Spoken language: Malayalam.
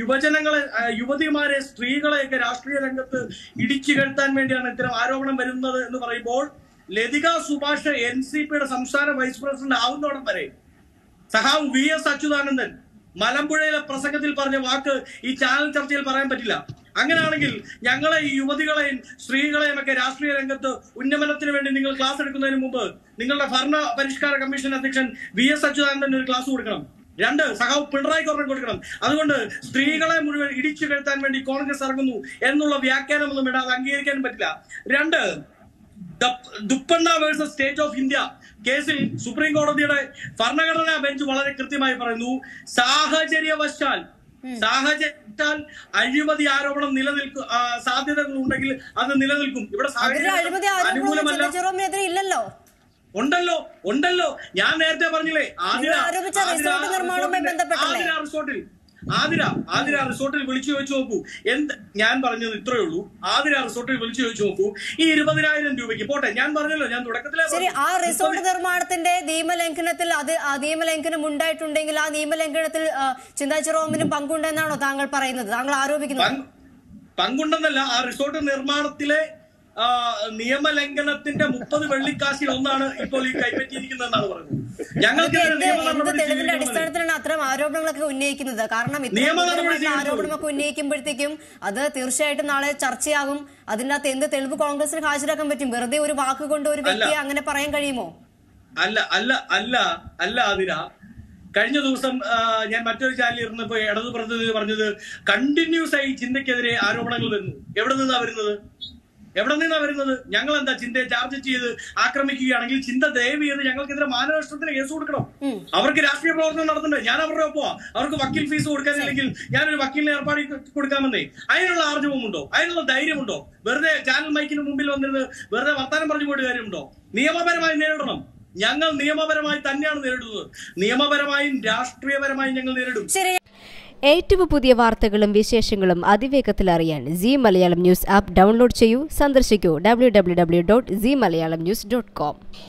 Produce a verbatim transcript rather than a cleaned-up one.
യുവജനങ്ങളെ യുവതിമാരെ സ്ത്രീകളെയൊക്കെ രാഷ്ട്രീയ രംഗത്ത് ഇടിച്ചു കെടുത്താൻ വേണ്ടിയാണ് ഇത്തരം ആരോപണം വരുന്നത് എന്ന് പറയുമ്പോൾ ലതിക സുഭാഷ് എൻ സി പിയുടെ സംസ്ഥാന വൈസ് പ്രസിഡന്റ് ആവുന്നോടം വരെ സഹാവ് വി എസ് അച്യുതാനന്ദൻ മലമ്പുഴയിലെ പ്രസംഗത്തിൽ പറഞ്ഞ വാക്ക് ഈ ചാനൽ ചർച്ചയിൽ പറയാൻ പറ്റില്ല. അങ്ങനെയാണെങ്കിൽ ഞങ്ങളെ ഈ യുവതികളെയും സ്ത്രീകളെയും ഒക്കെ രാഷ്ട്രീയ രംഗത്ത് ഉന്നമനത്തിന് വേണ്ടി നിങ്ങൾ ക്ലാസ് എടുക്കുന്നതിന് മുമ്പ് നിങ്ങളുടെ ഭരണ പരിഷ്കാര കമ്മീഷൻ അധ്യക്ഷൻ വി എസ് അച്യുതാനന്ദൻ ഒരു ക്ലാസ് കൊടുക്കണം. രണ്ട്, സഹാവ് പിണറായിക്ക് ഒരെണ്ണം കൊടുക്കണം. അതുകൊണ്ട് സ്ത്രീകളെ മുഴുവൻ ഇടിച്ചു കെടുത്താൻ വേണ്ടി കോൺഗ്രസ് ഇറങ്ങുന്നു എന്നുള്ള വ്യാഖ്യാനമൊന്നും ഇടാതെ അംഗീകരിക്കാൻ പറ്റില്ല. രണ്ട്, ദുപ്പണ്ണ വേഴ്സസ് സ്റ്റേറ്റ് ഓഫ് ഇന്ത്യ കേസിൽ സുപ്രീം കോടതിയുടെ ഭരണഘടനാ ബെഞ്ച് വളരെ കൃത്യമായി പറയുന്നു, സാഹചര്യവശാൽ സാഹചര്യത്താൽ അഴിമതി ആരോപണം നിലനിൽക്കും സാധ്യതകൾ ഉണ്ടെങ്കിൽ അത് നിലനിൽക്കും. ഇവിടെ ഇല്ലല്ലോ ഉണ്ടല്ലോ ഉണ്ടല്ലോ ഞാൻ നേരത്തെ പറഞ്ഞില്ലേ, ആതിര റിസോർട്ടിൽ ആതിര ആതിര റിസോർട്ടിൽ വിളിച്ചു ചോദിച്ചു നോക്കൂ. എന്ത് ഞാൻ പറഞ്ഞത് ഇത്രയേ ഉള്ളൂ. ആതിര റിസോർട്ടിൽ വിളിച്ചു ചോദിച്ചു നോക്കൂ. ഈ ഇരുപതിനായിരം രൂപയ്ക്ക് പോട്ടെ, ഞാൻ പറഞ്ഞല്ലോ, ഞാൻ തുടക്കത്തിലെ ശരി, ആ റിസോർട്ട് നിർമ്മാണത്തിന്റെ നിയമലംഘനത്തിൽ അത് ആ നിയമലംഘനം ഉണ്ടായിട്ടുണ്ടെങ്കിൽ ആ നിയമലംഘനത്തിൽ ചിന്താ ജെറോമിനും പങ്കുണ്ടെന്നാണോ താങ്കൾ പറയുന്നത്, താങ്കൾ ആരോപിക്കുന്നത്? പങ്കുണ്ടെന്നല്ല, ആ റിസോർട്ട് നിർമ്മാണത്തിലെ നിയമലംഘനത്തിന്റെ മുപ്പത് വെള്ളിക്കാശിൽ ഒന്നാണ് ഇപ്പോൾ ഈ കൈപ്പറ്റിയിരിക്കുന്നതെന്നാണ് പറയുന്നത്. ഞങ്ങൾക്ക് തെളിവിന്റെ അടിസ്ഥാനത്തിലാണ് അത്തരം ആരോപണങ്ങളൊക്കെ ഉന്നയിക്കുന്നത്. കാരണം ആരോപണമൊക്കെ ഉന്നയിക്കുമ്പോഴത്തേക്കും അത് തീർച്ചയായിട്ടും നാളെ ചർച്ചയാകും. അതിനകത്ത് എന്ത് തെളിവ് കോൺഗ്രസിന് ഹാജരാക്കാൻ പറ്റും? വെറുതെ ഒരു വാക്ക് കൊണ്ട് ഒരു വ്യക്തിയെ അങ്ങനെ പറയാൻ കഴിയുമോ? അല്ല അല്ല അല്ല അല്ല അതിന കഴിഞ്ഞ ദിവസം ഞാൻ മറ്റൊരു ചാനലിൽ ഇരുന്നപ്പോ ഇടതു പ്രതിനിധി പറഞ്ഞത് കണ്ടിന്യൂസ് ആയി ചിന്തയ്ക്കെതിരെ ആരോപണങ്ങൾ വരുന്നു. എവിടെ നിന്നാ വരുന്നത്? എവിടെ നിന്നാ വരുന്നത്? ഞങ്ങൾ എന്താ ചിന്തയെ ചാർജ് ചെയ്ത് ആക്രമിക്കുകയാണെങ്കിൽ ചിന്ത ദയവ് ചെയ്ത് ഞങ്ങൾക്കെതിരെ മാനനഷ്ടത്തിന് കേസ് കൊടുക്കണം. അവർക്ക് രാഷ്ട്രീയ പ്രവർത്തനം നടത്തണ്ടേ? ഞാൻ അവരുടെ ഒപ്പോ അവർക്ക് വക്കീൽ ഫീസ് കൊടുക്കാനില്ലെങ്കിൽ ഞാനൊരു വക്കീലിനെ ഏർപ്പാടി കൊടുക്കാമെന്നേ. അതിനുള്ള ആർജവമുണ്ടോ? അതിനുള്ള ധൈര്യമുണ്ടോ? വെറുതെ ചാനൽ മൈക്കിന് മുമ്പിൽ വന്നിരുന്ന് വെറുതെ വർത്താനം പറഞ്ഞു പോയിട്ട് കാര്യമുണ്ടോ? നിയമപരമായി നേരിടണം. ഞങ്ങൾ നിയമപരമായി തന്നെയാണ് നേരിടുന്നത്. നിയമപരമായും രാഷ്ട്രീയപരമായും ഞങ്ങൾ നേരിടും. ഏറ്റവും പുതിയ വാർത്തകളും വിശേഷങ്ങളും അതിവേഗത്തിൽ അറിയാൻ Zee Malayalam news app download ചെയ്യൂ. സന്ദർശിക്കൂ W W W dot Zee Malayalam news dot com.